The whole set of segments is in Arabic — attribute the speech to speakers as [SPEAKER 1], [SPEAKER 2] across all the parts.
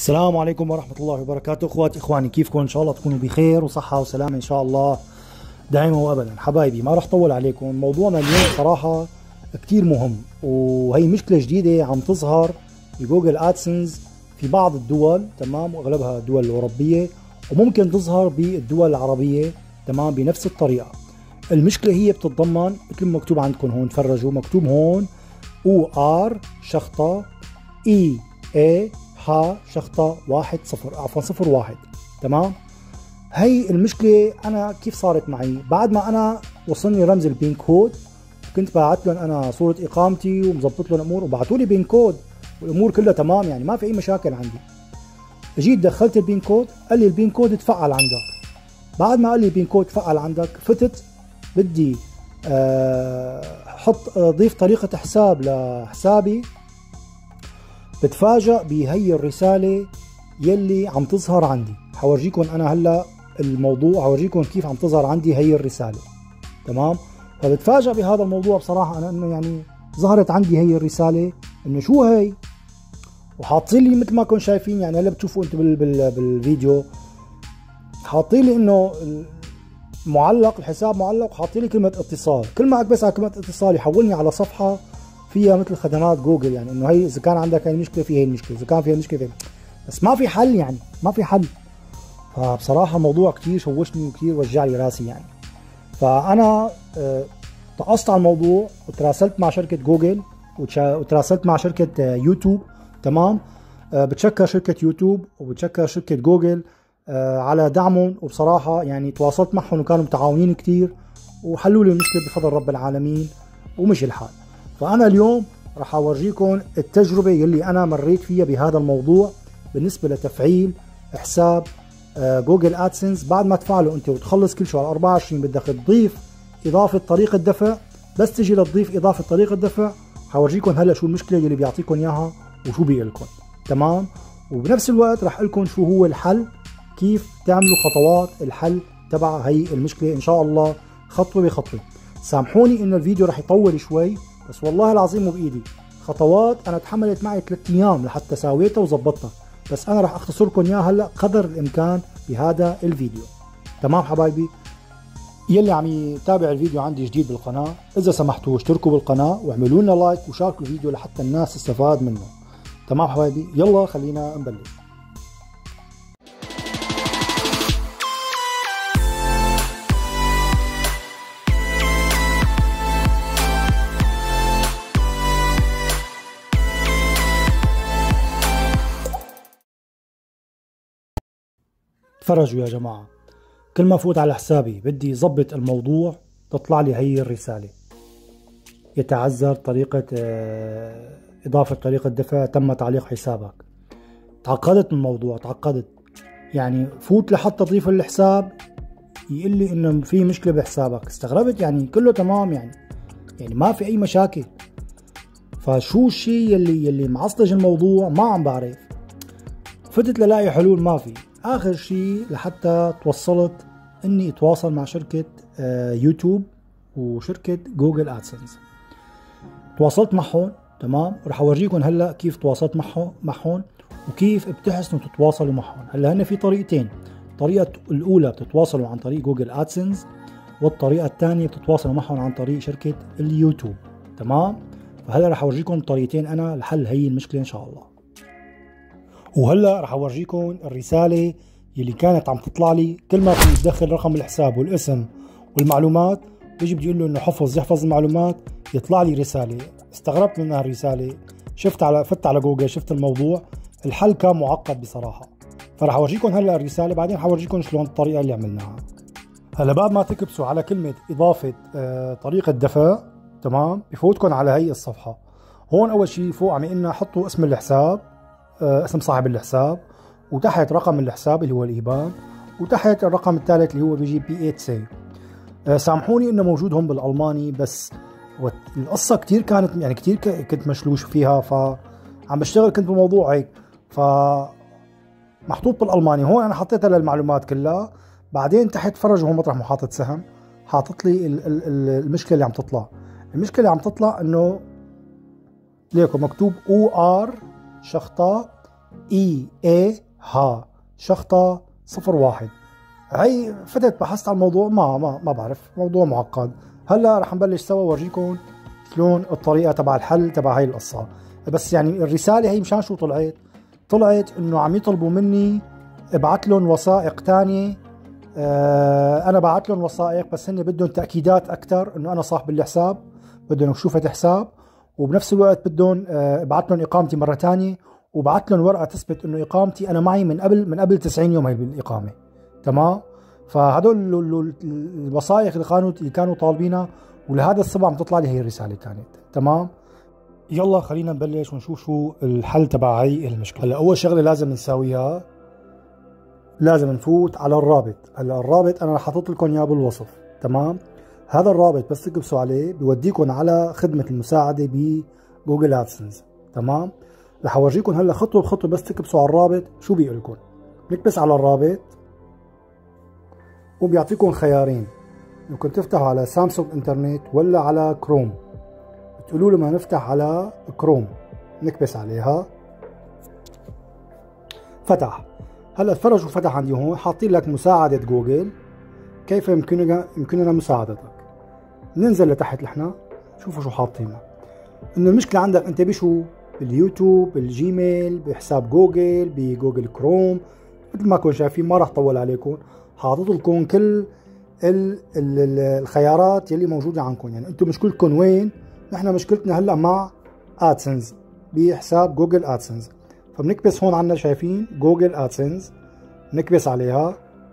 [SPEAKER 1] السلام عليكم ورحمة الله وبركاته. اخواتي اخواني، كيفكم؟ ان شاء الله تكونوا بخير وصحة وسلامة ان شاء الله دائما وابدا. حبايبي، ما راح اطول عليكم. موضوعنا اليوم صراحة كتير مهم، وهي مشكلة جديدة عم تظهر بجوجل ادسنس في بعض الدول، تمام، واغلبها الدول الاوروبية، وممكن تظهر بالدول العربية، تمام، بنفس الطريقة. المشكلة هي بتتضمن مثل ما مكتوب عندكم هون، تفرجوا مكتوب هون OR شخطة EA شخطة 0 1، تمام. هي المشكلة أنا كيف صارت معي؟ بعد ما أنا وصلني رمز البين كود، كنت بعت لهم أنا صورة إقامتي ومظبط لهم الأمور، وبعتوا لي بين كود والأمور كلها تمام، يعني ما في أي مشاكل عندي. جيت دخلت البين كود، قال لي البين كود تفعل عندك. بعد ما قال لي البين كود تفعل عندك، فتت بدي ضيف طريقة حساب لحسابي، بتفاجأ بهي الرسالة يلي عم تظهر عندي. حورجيكم أنا هلأ الموضوع، حورجيكم كيف عم تظهر عندي هي الرسالة، تمام. فبتفاجأ بهذا الموضوع بصراحة أنا، إنه يعني ظهرت عندي هي الرسالة، إنه شو هي، وحاطين لي مثل ما كنتم شايفين، يعني هلا بتشوفوا أنتم بالفيديو، حاطين لي إنه معلق، الحساب معلق، وحاطين لي كلمة اتصال. كل ما أكبس على كلمة اتصال يحولني على صفحة فيها مثل خدمات جوجل، يعني انه هي اذا كان عندك هي المشكله في هي المشكله، اذا كان فيها مشكله فيها. بس ما في حل، يعني ما في حل. فبصراحه موضوع كثير شوشني وكثير وجع لي راسي يعني. فانا تقصت على الموضوع، وتراسلت مع شركه جوجل، وتراسلت مع شركه يوتيوب، تمام. بتشكر شركه يوتيوب وبتشكر شركه جوجل على دعمهم، وبصراحه يعني تواصلت معهم وكانوا متعاونين كثير، وحلوا لي المشكله بفضل رب العالمين ومشي الحال. فأنا اليوم راح أورجيكم التجربة يلي أنا مريت فيها بهذا الموضوع بالنسبة لتفعيل حساب جوجل أدسنس. بعد ما تفعله أنت وتخلص كل شهر 24 بدك تضيف إضافة طريقة دفع. بس تجي لتضيف إضافة طريقة دفع، حورجيكم هلا شو المشكلة يلي بيعطيكم إياها وشو بيقلكم، تمام. وبنفس الوقت راح أقلكم شو هو الحل، كيف تعملوا خطوات الحل تبع هي المشكلة إن شاء الله، خطوة بخطوة. سامحوني إنه الفيديو راح يطول شوي، بس والله العظيم مو بايدي. خطوات انا تحملت معي 3 ايام لحتى ساويتها وظبطتها، بس انا راح اختصر لكم اياها هلا قدر الامكان بهذا الفيديو، تمام. حبايبي يلي عم يتابع الفيديو عندي جديد بالقناه، اذا سمحتوا اشتركوا بالقناه واعملوا لنا لايك وشاركوا الفيديو لحتى الناس تستفاد منه، تمام حبايبي. يلا خلينا نبلش. تفرجوا يا جماعة، كل ما فوت على حسابي بدي ظبط الموضوع تطلع لي هي الرسالة: يتعذر طريقة إضافة طريقة دفع، تم تعليق حسابك. تعقدت من الموضوع، تعقدت يعني. فوت لحتى أضيف الحساب يقول لي إنه في مشكلة بحسابك. استغربت، يعني كله تمام، يعني ما في أي مشاكل. فشو الشيء يلي معصلج الموضوع؟ ما عم بعرف. فتت للاقي حلول، ما في. اخر شيء لحتى توصلت اني اتواصل مع شركة يوتيوب وشركة جوجل ادسنس. تواصلت معهم، تمام. رح اورجيكم هلا كيف تواصلت معهم وكيف بتحسنوا تتواصلوا معهم. هلا هن في طريقتين. الطريقة الاولى بتتواصلوا عن طريق جوجل ادسنس، والطريقة الثانية بتتواصلوا معهم عن طريق شركة اليوتيوب، تمام. فهلا رح اورجيكم الطريقتين انا لحل هي المشكلة ان شاء الله. وهلا رح اورجيكم الرسالة يلي كانت عم تطلع لي كل ما كنت ادخل رقم الحساب والاسم والمعلومات، بيجي بدي اقول له انه يحفظ المعلومات، يطلع لي رسالة. استغربت من هالرسالة، فت على جوجل، شفت الموضوع. الحل كان معقد بصراحة. فرح اورجيكم هلا الرسالة، بعدين حورجيكم شلون الطريقة اللي عملناها. هلا بعد ما تكبسوا على كلمة إضافة طريقة دفع، تمام، بفوتكم على هي الصفحة. هون أول شيء فوق عم يقلنا حطوا اسم الحساب، اسم صاحب الحساب، وتحت رقم الحساب اللي هو الإيبان، وتحت الرقم الثالث اللي هو بيجي PHC. سامحوني انه موجود هون بالألماني، بس القصة كتير كانت، يعني كتير كنت مشلوش فيها، فعم بشتغل كنت بموضوع هيك، محطوط بالألماني. هون انا حطيتها للمعلومات كلها. بعدين تحت فرجوا هون مطرح ما حاطط سهم، حاطط لي المشكلة اللي عم تطلع. المشكلة اللي عم تطلع انه ليكم مكتوب OR شخطة اي اي ها شخطة 01. هي فتت بحثت على الموضوع، ما بعرف، موضوع معقد. هلا رح نبلش سوا ورجيكم شلون الطريقة تبع الحل تبع هاي القصة. بس يعني الرسالة هي مشان شو طلعت انه عم يطلبوا مني ابعث لهم وثائق تانية. انا بعت لهم وثائق بس هن بدهم تأكيدات اكثر انه انا صاحب الحساب، بدهم يشوفوا فتح حساب، وبنفس الوقت بدهم ابعث لهم اقامتي مرة تانية، وبعت لهم ورقة تثبت انه اقامتي انا معي من قبل 90 يوم هي بالاقامة. تمام. فهدول الوثائق اللي كانوا طالبينها، ولهذا السبب عم تطلع لي هي الرسالة كانت. تمام. يلا خلينا نبلش ونشوف شو الحل تبع هي المشكلة. هلا اول شغلة لازم نساويها، لازم نفوت على الرابط. هلا الرابط انا رح حاطط لكم اياه بالوصف. تمام. هذا الرابط بس تكبسوا عليه بيوديكم على خدمة المساعدة بجوجل ادسنس. تمام. رح اورجيكم هلا خطوة بخطوة، بس تكبسوا على الرابط شو بيقول لكم. نكبس على الرابط وبيعطيكم خيارين، ممكن تفتحوا على سامسونج انترنت ولا على كروم. بتقولوا له ما نفتح على كروم، نكبس عليها. فتح. هلا تفرجوا فتح عندي هون، حاطين لك مساعدة جوجل، كيف يمكننا مساعدتك. ننزل لتحت نحن، شوفوا شو حاطين. انه المشكلة عندك انت بشو؟ باليوتيوب، بالجيميل، بحساب جوجل، بجوجل كروم. مثل ما كنتم شايفين، ما راح طول عليكم، حاطط لكم كل الخيارات يلي موجودة عندكم. يعني انتم مشكلتكم وين؟ نحن مشكلتنا هلا مع ادسنس، بحساب جوجل ادسنس. فبنكبس هون عنا، شايفين جوجل ادسنس، نكبس عليها.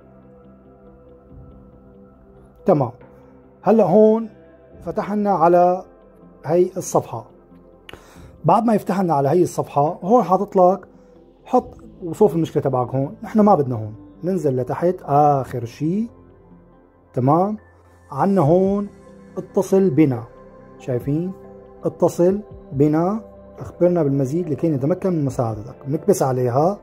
[SPEAKER 1] تمام. هلا هون فتح لنا على هي الصفحة. بعد ما يفتح لنا على هي الصفحة، هون حاطط لك حط وصوف المشكلة تبعك. هون نحن ما بدنا، هون ننزل لتحت اخر شيء. تمام. عنا هون اتصل بنا، شايفين اتصل بنا، اخبرنا بالمزيد لكي نتمكن من مساعدتك. نكبس عليها.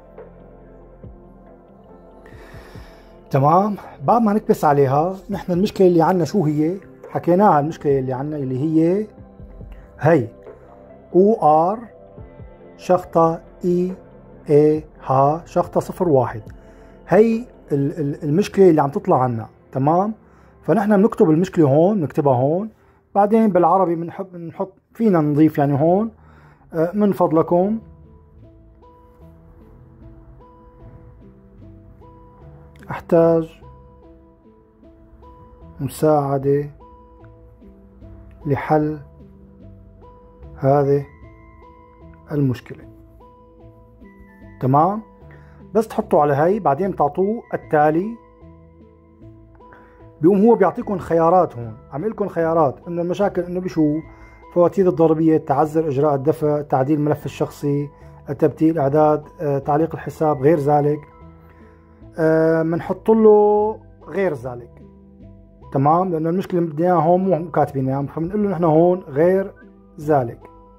[SPEAKER 1] تمام. بعد ما نكبس عليها، نحن المشكلة اللي عنا شو هي؟ حكيناها. المشكلة اللي عنا اللي هي OR شخطة EA ها شخطة 01. هي المشكلة اللي عم تطلع عنا. تمام. فنحن بنكتب المشكلة هون، نكتبها هون، بعدين بالعربي بنحط فينا نضيف يعني هون من فضلكم احتاج مساعدة لحل هذه المشكلة. تمام. بس تحطوا على هي، بعدين بتعطوه التالي، بيقوم هو بيعطيكم خيارات. هون عم لكم خيارات انه المشاكل انه بشو؟ فواتير الضريبية، تعذر اجراء الدفع، تعديل الملف الشخصي، التبديل، اعداد، تعليق الحساب، غير ذلك. بنحط له غير ذلك. تمام. لانه المشكلة اللي بدنا اياها هون مو كاتبينها، فبنقول له نحن هون غير ذلك.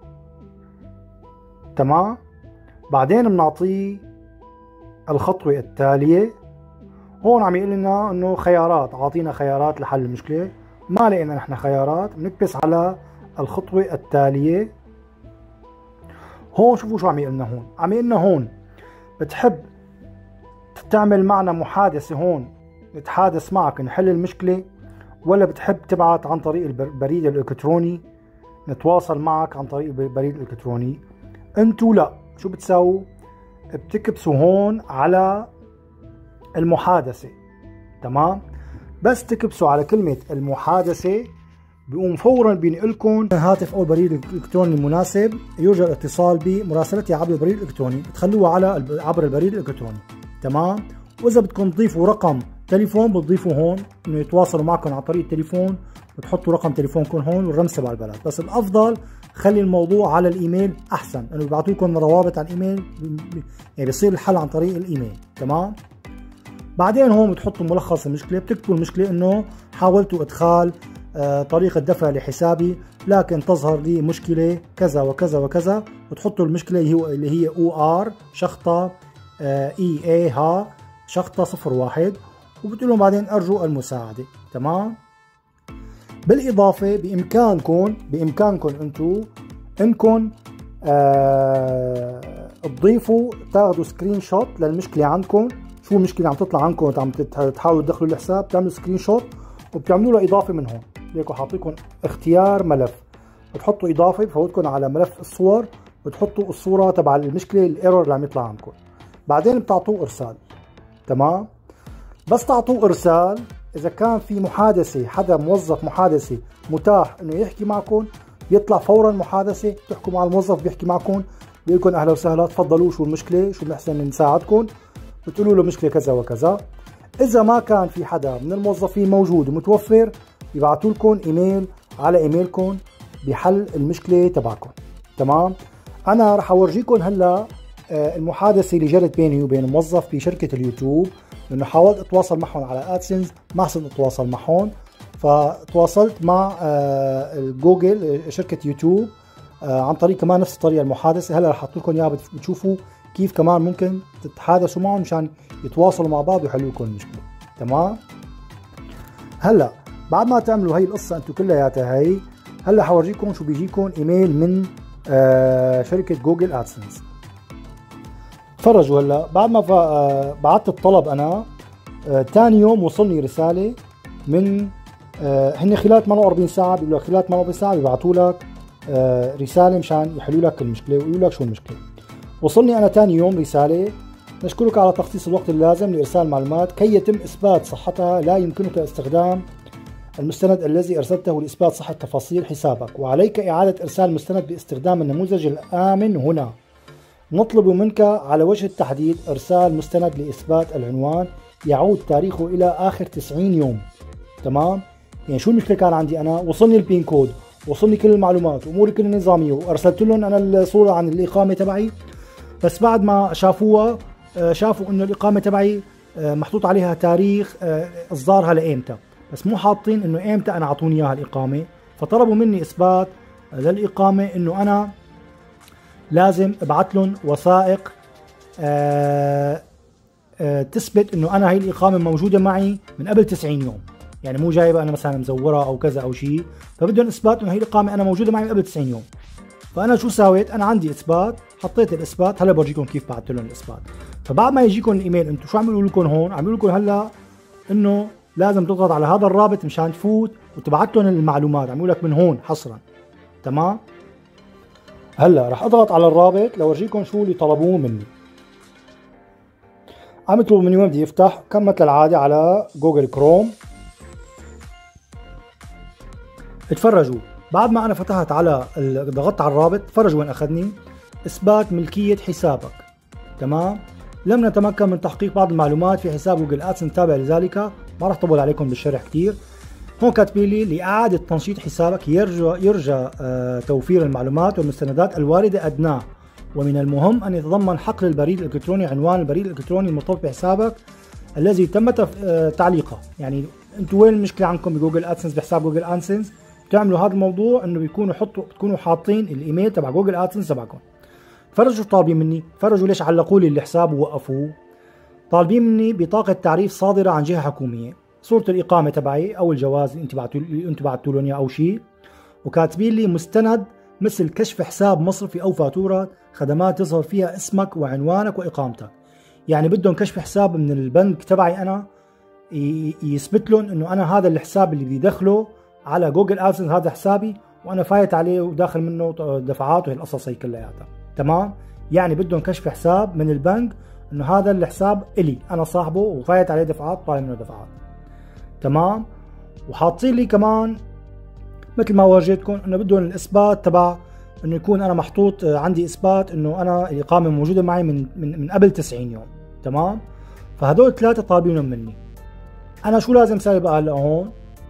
[SPEAKER 1] تمام. بعدين بنعطيه الخطوة التالية. هون عم يقول لنا انه خيارات، اعطينا خيارات لحل المشكلة، ما لقينا نحن خيارات. بنكبس على الخطوة التالية. هون شوفوا شو عم يقول لنا. هون عم يقول لنا هون بتحب تعمل معنا محادثة، هون نتحادث معك نحل المشكلة، ولا بتحب تبعت عن طريق البريد الالكتروني، نتواصل معك عن طريق البريد الالكتروني. انتو لا، شو بتساووا؟ بتكبسوا هون على المحادثة. تمام. بس تكبسوا على كلمة المحادثة، بيقوم فورا بينقلكم هاتف او البريد الالكتروني المناسب يرجى الاتصال بمراسلتي عبر البريد الالكتروني. بتخلوها عبر البريد الالكتروني. تمام. واذا بدكم تضيفوا رقم تليفون بتضيفوا هون انه يتواصلوا معكم عن طريق التليفون، بتحطوا رقم تليفونكم هون والرمز تبع البلد. بس الافضل خلي الموضوع على الايميل احسن، انه بيبعثوا لكم روابط على الايميل، يعني بيصير الحل عن طريق الايميل. تمام. بعدين هون بتحطوا ملخص المشكلة، بتكتبوا المشكلة انه حاولت ادخال طريقة دفع لحسابي لكن تظهر لي مشكلة كذا وكذا وكذا، وتحطوا المشكلة اللي هي OR شخطة EA ها شخطة 01، وبتقولوا بعدين ارجو المساعدة. تمام. بالاضافة بامكانكم انتم انكم تضيفوا تاخذوا سكرين شوت للمشكله عندكم، شو المشكله عم تطلع عندكم عم تحاولوا تدخلوا الحساب، بتعملوا سكرين شوت وبتعملوا له اضافه من هون. ليكوا حاطيكم اختيار ملف، بتحطوا اضافه بفوتكم على ملف الصور، بتحطوا الصوره تبع المشكله الايرور اللي عم يطلع عندكم، بعدين بتعطوه ارسال. تمام؟ بس تعطوه ارسال اذا كان في محادثه، حدا موظف محادثه متاح انه يحكي معكم، بيطلع فورا محادثه، بتحكوا مع الموظف بيحكي معكم، بيقول لكم اهلا وسهلا، تفضلوا شو المشكله، شو بنحسن نساعدكم، بتقولوا له مشكله كذا وكذا. اذا ما كان في حدا من الموظفين موجود ومتوفر، يبعثوا لكم ايميل على ايميلكم بحل المشكله تبعكم. تمام؟ انا رح اورجيكم هلا المحادثه اللي جرت بيني وبين موظف بشركه اليوتيوب، لانه حاولت اتواصل معهم على ادسنس، ما حصلت اتواصل معهم، فتواصلت مع جوجل شركه يوتيوب عن طريق كمان نفس الطريقه المحادثه. هلا رح احط لكم اياها بتشوفوا كيف كمان ممكن تتحادثوا معهم مشان يتواصلوا مع بعض ويحلوا لكم المشكله. تمام؟ هلا بعد ما تعملوا هي القصه انتم كلياتها هي، هلا حورجيكم شو بيجيكم ايميل من شركه جوجل ادسنس. تفرجوا هلا بعد ما بعثت الطلب انا، ثاني يوم وصلني رساله من هن خلال 48 ساعه، بيقولوا لك خلال 48 ساعه بيبعثوا لك رساله مشان يحلوا لك المشكله ويقولوا لك شو المشكله. وصلني انا ثاني يوم رساله: نشكرك على تخصيص الوقت اللازم لارسال معلومات، كي يتم اثبات صحتها لا يمكنك استخدام المستند الذي ارسلته لاثبات صحه تفاصيل حسابك، وعليك اعاده ارسال المستند باستخدام النموذج الامن هنا. نطلب منك على وجه التحديد ارسال مستند لاثبات العنوان يعود تاريخه الى اخر 90 يوم. تمام؟ يعني شو المشكله كان عندي انا؟ وصلني البين كود، وصلني كل المعلومات، اموري كلها نظاميه، وارسلت لهم انا الصوره عن الاقامه تبعي، بس بعد ما شافوها شافوا انه الاقامه تبعي محطوط عليها تاريخ اصدارها لايمتى، بس مو حاطين انه ايمتى انا اعطوني اياها الاقامه، فطلبوا مني اثبات للاقامه انه انا لازم ابعث لهم وثائق تثبت انه انا هي الاقامه موجوده معي من قبل 90 يوم، يعني مو جايبه انا مثلا مزورها او كذا او شيء، فبدهم اثبات انه هي الاقامه انا موجوده معي من قبل 90 يوم. فانا شو سويت؟ انا عندي اثبات، حطيت الاثبات، هلا بورجيكم كيف بعثت لهم الاثبات. فبعد ما يجيكم الايميل انتم شو عم يقولوا لكم هون؟ عم يقولوا لكم هلا انه لازم تضغط على هذا الرابط مشان تفوت وتبعث لهم المعلومات، عم يقول لك من هون حصرا. تمام؟ هلا رح اضغط على الرابط لورجيكم شو اللي طلبوه مني. عم يطلبوا مني وين بدي افتح، كم مثل العاده على جوجل كروم. اتفرجوا بعد ما انا فتحت على ضغطت على الرابط، تفرجوا وين اخذني: اثبات ملكيه حسابك. تمام؟ لم نتمكن من تحقيق بعض المعلومات في حساب جوجل ادسنس تابع لذلك. ما راح اطول عليكم بالشرح كثير. هون كاتبين لي لاعاده تنشيط حسابك يرجى توفير المعلومات والمستندات الوارده ادناه، ومن المهم ان يتضمن حقل البريد الالكتروني عنوان البريد الالكتروني المرتبط بحسابك الذي تم تعليقه. يعني انتم وين المشكله عندكم بجوجل ادسنس بحساب جوجل ادسنس؟ بتعملوا هذا الموضوع انه بتكونوا حاطين الايميل تبع جوجل ادسنس تبعكم. فرجوا طالبين مني، فرجوا ليش علقوا لي الحساب ووقفوه. طالبين مني بطاقه تعريف صادره عن جهه حكوميه، صوره الاقامه تبعي او الجواز اللي انتم بعتوا لهم اياه او شيء، وكاتبين لي مستند مثل كشف حساب مصرفي او فاتوره خدمات يظهر فيها اسمك وعنوانك واقامتك. يعني بدهم كشف حساب من البنك تبعي انا يثبت لهم انه انا هذا الحساب اللي بدي دخله على جوجل ادسنس هذا حسابي وانا فايت عليه وداخل منه دفعات وهي القصص هي كلياتها. تمام؟ يعني بدهم كشف حساب من البنك انه هذا الحساب الي انا صاحبه وفايت عليه دفعات طالع منه دفعات. تمام؟ وحاطين لي كمان مثل ما ورجيتكم انه بدهم الاثبات تبع انه يكون انا محطوط عندي اثبات انه انا الاقامه موجوده معي من قبل 90 يوم. تمام؟ فهدول ثلاثه طالبينهم مني. انا شو لازم سوي بقى هلا هون؟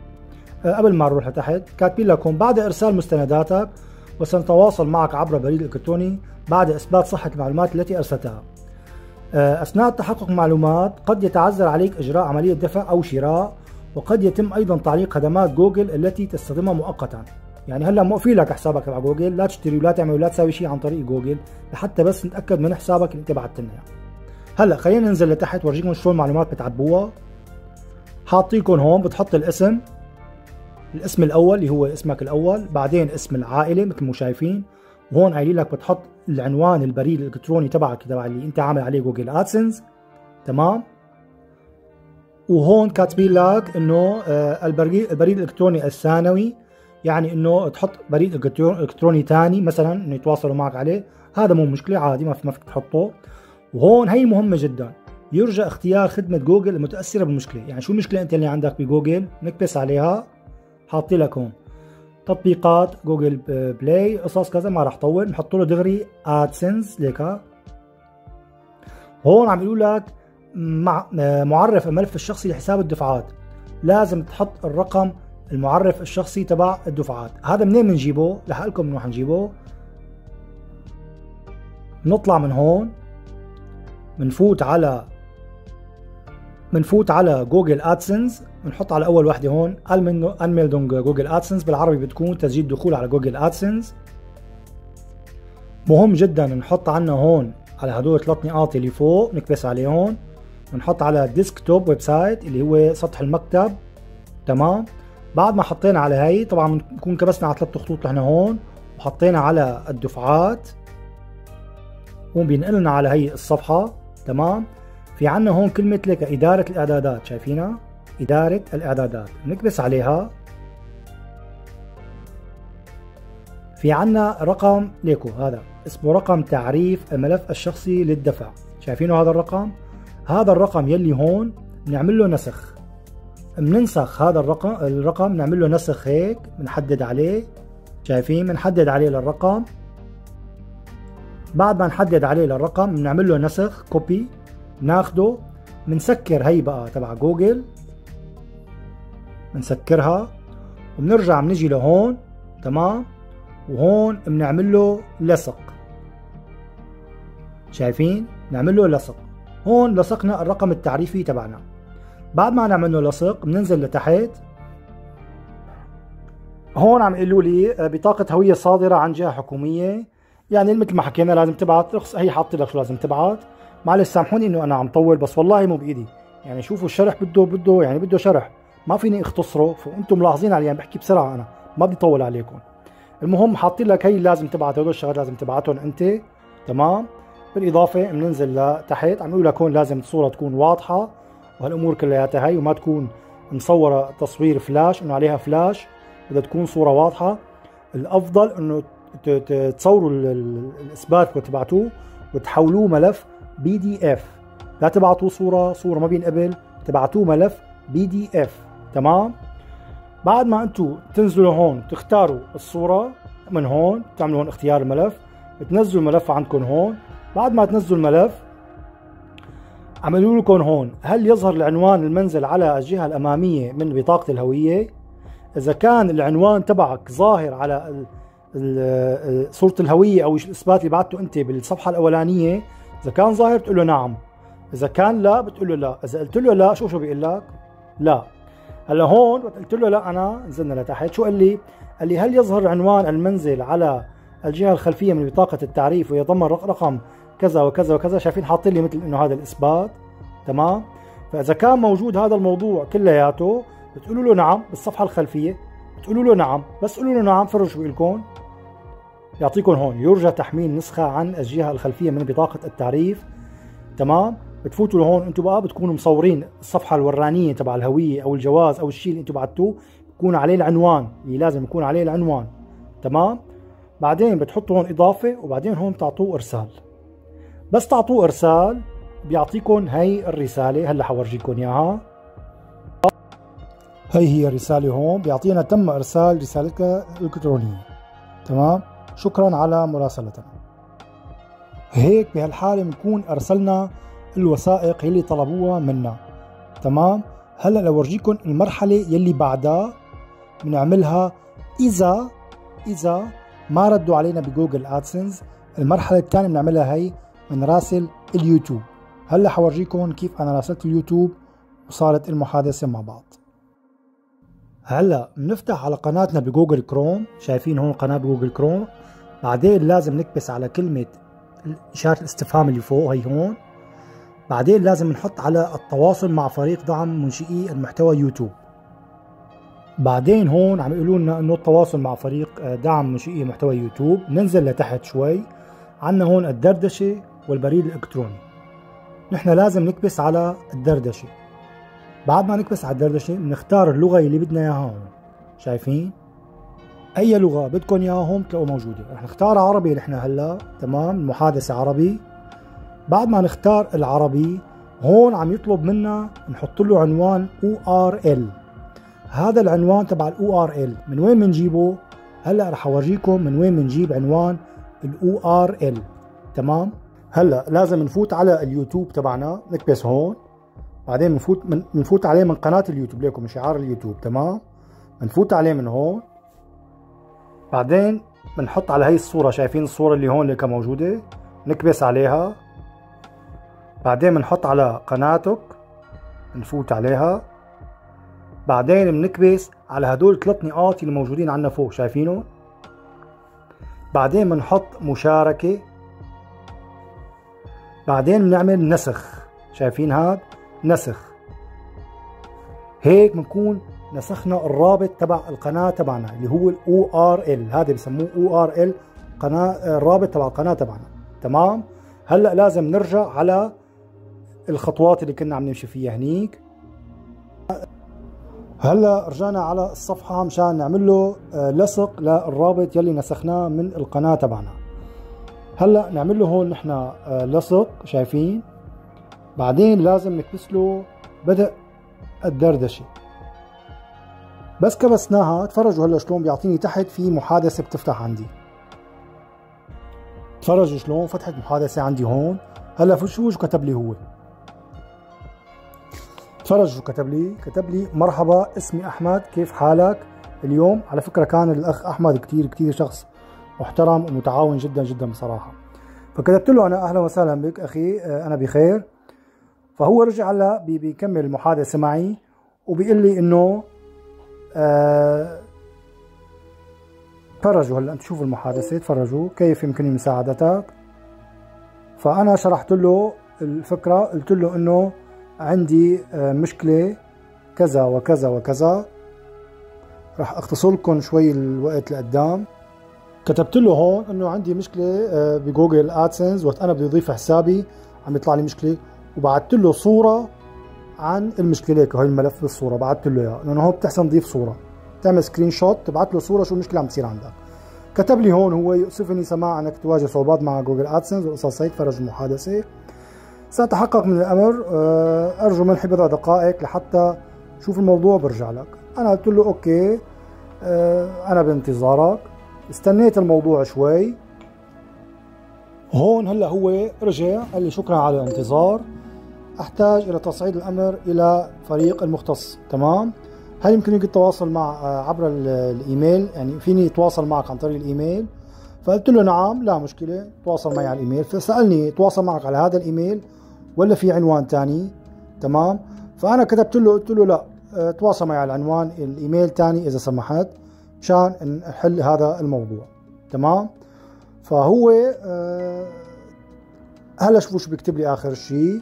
[SPEAKER 1] قبل ما نروح لتحت كاتبين لكم: بعد ارسال مستنداتك وسنتواصل معك عبر بريد الكتروني بعد اثبات صحه المعلومات التي ارسلتها. اثناء تحقق معلومات قد يتعذر عليك اجراء عمليه دفع او شراء، وقد يتم ايضا تعليق خدمات جوجل التي تستخدمها مؤقتا. يعني هلا موقفين لك حسابك تبع جوجل، لا تشتري ولا تعمل ولا تسوي شيء عن طريق جوجل لحتى بس نتاكد من حسابك اللي انت بعثت لنا اياه. هلا خلينا ننزل لتحت ورجيكم شلون المعلومات بتعبوها. حاطيكم هون بتحط الاسم الاول اللي هو اسمك الاول، بعدين اسم العائله مثل ما شايفين، وهون قايلين لك بتحط العنوان البريد الالكتروني تبعك تبع اللي انت عامل عليه جوجل ادسنس. تمام. وهون كاتبين لك انه البريد الالكتروني الثانوي، يعني انه تحط بريد الكتروني ثاني مثلا انه يتواصلوا معك عليه. هذا مو مشكله، عادي ما فيك تحطه. وهون هي مهمه جدا، يرجى اختيار خدمه جوجل المتاثره بالمشكله. يعني شو المشكله انت اللي عندك بجوجل؟ نكبس عليها، حاطي لك هون تطبيقات جوجل بلاي قصص كذا، ما راح طول، نحط له دغري ادسنس ليك. هون عم يقولوا لك مع معرف الملف الشخصي لحساب الدفعات، لازم تحط الرقم المعرف الشخصي تبع الدفعات. هذا منين بنجيبه؟ رح لكم من وين نجيبه. نطلع من هون، بنفوت على جوجل ادسنس، بنحط على اول وحده هون انميلدونج جوجل ادسنس، بالعربي بتكون تسجيل دخول على جوجل ادسنس. مهم جدا نحط عنا هون على هدول 3 نقاط اللي فوق، نكبس عليهم، بنحط على ديسكتوب ويب سايت اللي هو سطح المكتب. تمام. بعد ما حطينا على هي طبعا بنكون كبسنا على 3 خطوط نحن هون، وحطينا على الدفعات، هون بينقلنا على هي الصفحة. تمام. في عنا هون كلمة لك إدارة الإعدادات، شايفينها؟ إدارة الإعدادات، نكبس عليها. في عنا رقم ليكو، هذا اسمه رقم تعريف الملف الشخصي للدفع، شايفينه هذا الرقم؟ هذا الرقم يلي هون بنعمل له نسخ، بننسخ هذا الرقم بنعمل له نسخ هيك، بنحدد عليه، شايفين؟ بنحدد عليه للرقم. بعد ما نحدد عليه للرقم بنعمل له نسخ كوبي، بناخده بنسكر هي بقى تبع جوجل، بنسكرها وبنرجع بنجي لهون. تمام. وهون بنعمل له لصق، شايفين؟ نعمل له لصق. هون لصقنا الرقم التعريفي تبعنا. بعد ما نعمل له لصق بننزل لتحت، هون عم يقولوا لي بطاقة هوية صادرة عن جهة حكومية، يعني مثل ما حكينا لازم تبعت رخص، هي حاطط لك شو لازم تبعت. معلش سامحوني انه انا عم طول، بس والله مو بايدي، يعني شوفوا الشرح بده يعني بده شرح، ما فيني اختصره، فانتم ملاحظين علي يعني بحكي بسرعة، انا ما بدي طول عليكم. المهم حاطين لك هي لازم تبعت، هدول الشغلات لازم تبعتهم انت. تمام. بالاضافة بننزل لتحت، عم يقول لك هون لازم الصورة تكون واضحة وهالامور كلياتها هي، وما تكون مصورة تصوير فلاش انه عليها فلاش، بدها تكون صورة واضحة. الافضل انه تصوروا الاثبات وتبعتوه وتحولوه ملف PDF، لا تبعتوه صورة ما بينقبل، تبعتوه ملف PDF. تمام. بعد ما انتم تنزلوا هون تختاروا الصورة من هون، تعملوا هون اختيار الملف، بتنزلوا الملف عندكم هون. بعد ما تنزلوا الملف عملوا لكم هون هل يظهر العنوان المنزل على الجهة الأمامية من بطاقة الهوية. إذا كان العنوان تبعك ظاهر على صورة الهوية أو الإثبات اللي بعته أنت بالصفحة الأولانية، إذا كان ظاهر بتقول له نعم، إذا كان لا بتقول له لا. إذا قلت له لا شو بيقول لك؟ لا. هلا هون قلت له لا، أنا نزلنا لتحت، شو قال لي؟ قال لي هل يظهر عنوان المنزل على الجهة الخلفية من بطاقة التعريف ويتضمن رقم كذا وكذا وكذا، شايفين حاطين لي مثل إنه هذا الإثبات. تمام. فإذا كان موجود هذا الموضوع كلياته بتقولوا له نعم بالصفحة الخلفية، بتقولوا له نعم، بس قولوا له نعم فرجوا شو بيقول لكم. يعطيكم هون يرجى تحميل نسخة عن الجهة الخلفية من بطاقة التعريف. تمام. بتفوتوا لهون انتم بقى بتكونوا مصورين الصفحة الورانية تبع الهوية او الجواز او الشيء اللي انتم بعتوه، بيكون عليه العنوان اللي لازم يكون عليه العنوان. تمام. بعدين بتحطوا هون اضافة، وبعدين هون بتعطوه ارسال. بس تعطوه ارسال بيعطيكم هي الرسالة، هلا حورجيكم اياها. هي الرسالة هون بيعطينا تم ارسال رسالتك الالكترونية. تمام. شكرا على مراسلتنا. هيك بهالحالة بنكون ارسلنا الوثائق يلي طلبوها منا. تمام. هلا لورجيكم المرحلة يلي بعدها بنعملها اذا ما ردوا علينا بجوجل ادسنس. المرحلة الثانية بنعملها هي بنراسل اليوتيوب. هلا حورجيكم كيف انا راسلت اليوتيوب وصارت المحادثة مع بعض. هلا بنفتح على قناتنا بجوجل كروم، شايفين هون قناة بجوجل كروم. بعدين لازم نكبس على كلمة إشارة الاستفهام اللي فوق هي هون. بعدين لازم نحط على التواصل مع فريق دعم منشئي المحتوى يوتيوب. بعدين هون عم يقولوا لنا انه التواصل مع فريق دعم منشئي محتوى يوتيوب. ننزل لتحت شوي، عنا هون الدردشة والبريد الالكتروني. نحن لازم نكبس على الدردشة. بعد ما نكبس على الدردشة بنختار اللغة اللي بدنا اياها هون. شايفين؟ اي لغة بدكم اياها هون بتلاقوا موجودة. رح نختار عربي نحن هلا، تمام، المحادثة عربي. بعد ما نختار العربي هون عم يطلب منا نحط له عنوان URL. هذا العنوان تبع URL من وين بنجيبه؟ هلا رح اورجيكم من وين بنجيب عنوان URL. تمام؟ هلا لازم نفوت على اليوتيوب تبعنا، نكبس هون، بعدين بنفوت عليه من قناة اليوتيوب، ليكم شعار اليوتيوب، تمام؟ بنفوت عليه من هون، بعدين بنحط على هي الصورة، شايفين الصورة اللي هون اللي موجودة؟ نكبس عليها، بعدين بنحط على قناتك، نفوت عليها، بعدين بنكبس على هدول 3 نقاط اللي موجودين عندنا فوق، شايفينه؟ بعدين بنحط مشاركة، بعدين بنعمل نسخ، شايفين هاد؟ نسخ. هيك بنكون نسخنا الرابط تبع القناة تبعنا اللي هو URL، هذا بسموه URL، قناة، الرابط تبع القناة تبعنا، تمام؟ هلا لازم نرجع على الخطوات اللي كنا عم نمشي فيها هنيك. هلا رجعنا على الصفحة مشان نعمل له لصق للرابط يلي نسخناه من القناة تبعنا. هلا نعمل له هون نحن لصق، شايفين؟ بعدين لازم نكبس له بدء الدردشة. بس كبسناها، تفرجوا هلا شلون بيعطيني تحت في محادثة بتفتح عندي. تفرجوا شلون فتحت محادثة عندي هون. هلا شو كتب لي هو؟ تفرجوا شو كتب لي. كتب لي: مرحبا، اسمي احمد، كيف حالك اليوم؟ على فكرة كان الاخ احمد كتير شخص محترم ومتعاون جدا جدا بصراحة. فكتبت له: انا اهلا وسهلا بك اخي، انا بخير. فهو رجع هلا بيكمل المحادثة معي وبيقول لي انه تفرجوا هلا انتم شوفوا المحادثة، تفرجوا كيف يمكنني مساعدتك. فانا شرحت له الفكرة، قلت له انه عندي مشكلة كذا وكذا وكذا، راح اختصر لكم شوي الوقت لقدام. كتبت له هون انه عندي مشكلة بجوجل ادسنس، وقت انا بدي اضيف حسابي عم يطلع لي مشكلة، وبعثت له صورة عن المشكلة. هيك هاي الملف بالصورة بعثت له اياه، لانه هون بتحسن تضيف صورة، تعمل سكرين شوت تبعت له صورة شو المشكلة عم تصير عندك. كتب لي هون: هو يؤسفني سماع انك تواجه صعوبات مع جوجل ادسنس والقصص هيك. فرج المحادثة: سأتحقق من الأمر، أرجو منحي بضع دقائق لحتى شوف الموضوع برجع لك. أنا قلت له أوكي، أنا بانتظارك. استنيت الموضوع شوي. هون هلا هو رجع قال لي: شكرا على الانتظار، أحتاج إلى تصعيد الأمر إلى فريق المختص. تمام؟ هل يمكنك التواصل مع عبر الإيميل؟ يعني فيني أتواصل معك عن طريق الإيميل؟ فقلت له نعم، لا مشكلة، تواصل معي على الإيميل. فسألني: تواصل معك على هذا الإيميل ولا في عنوان تاني؟ تمام؟ فأنا كتبت له، قلت له لا، تواصل معي على العنوان الإيميل تاني إذا سمحت، مشان نحل هذا الموضوع. تمام؟ فهو هلا شوفوا شو بيكتب لي آخر شيء.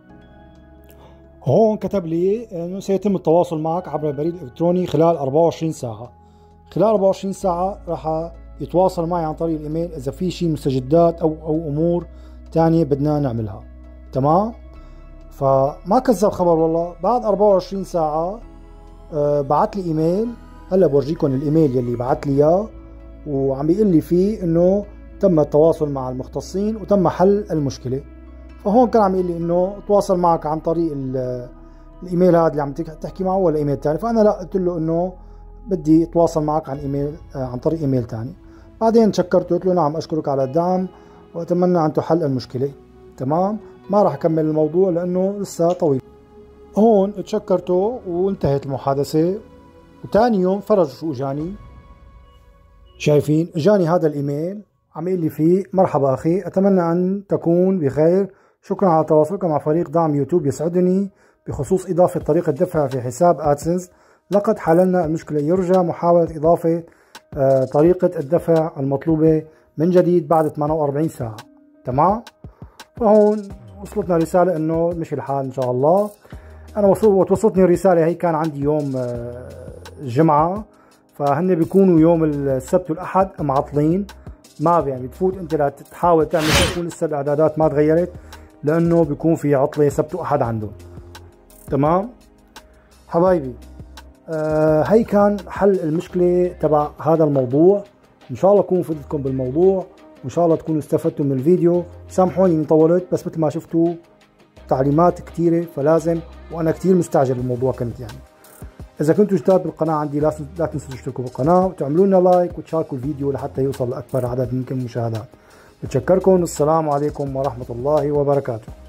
[SPEAKER 1] هون كتب لي انه سيتم التواصل معك عبر البريد الالكتروني خلال 24 ساعة. خلال 24 ساعة راح يتواصل معي عن طريق الايميل اذا في شيء مستجدات او امور ثانيه بدنا نعملها. تمام؟ فما كذب خبر والله. بعد 24 ساعة بعت لي ايميل. هلا بورجيكم الايميل يلي بعت لي اياه، وعم بيقول لي فيه انه تم التواصل مع المختصين وتم حل المشكلة. فهون كان عم يقول لي انه تواصل معك عن طريق الايميل هذا اللي عم تحكي معه ولا ايميل ثاني. فانا لا، قلت له انه بدي اتواصل معك عن ايميل، عن طريق ايميل ثاني. بعدين شكرته، قلت له نعم اشكرك على الدعم واتمنى ان تحل المشكله. تمام؟ ما راح اكمل الموضوع لانه لسه طويل. هون تشكرته وانتهت المحادثه. وثاني يوم فرجوا شو اجاني. شايفين؟ اجاني هذا الايميل عم يقول لي فيه: مرحبا اخي، اتمنى ان تكون بخير، شكرا على تواصلك مع فريق دعم يوتيوب، يسعدني بخصوص اضافه طريقه دفع في حساب ادسنس، لقد حللنا المشكله، يرجى محاوله اضافه طريقه الدفع المطلوبه من جديد بعد 48 ساعه. تمام؟ فهون وصلتنا رساله انه مشي الحال ان شاء الله. انا وصلتني الرساله هي، كان عندي يوم الجمعة، فهن بيكونوا يوم السبت والأحد معطلين. ما يعني بتفوت أنت لتحاول تعمل تكون لسه الإعدادات ما تغيرت، لأنه بيكون في عطلة سبت وأحد عندهم. تمام حبايبي، هي كان حل المشكلة تبع هذا الموضوع. إن شاء الله أكون فدتكم بالموضوع، وإن شاء الله تكونوا استفدتوا من الفيديو. سامحوني إني طولت، بس مثل ما شفتوا تعليمات كثيرة فلازم، وأنا كثير مستعجل بالموضوع كنت يعني. إذا كنتوا جداد بالقناة عندي لا تنسوا تشتركوا بالقناة وتعملوا لنا لايك وتشاركوا الفيديو لحتى يوصل لأكبر عدد ممكن من المشاهدات. بتشكركم، السلام عليكم ورحمة الله وبركاته.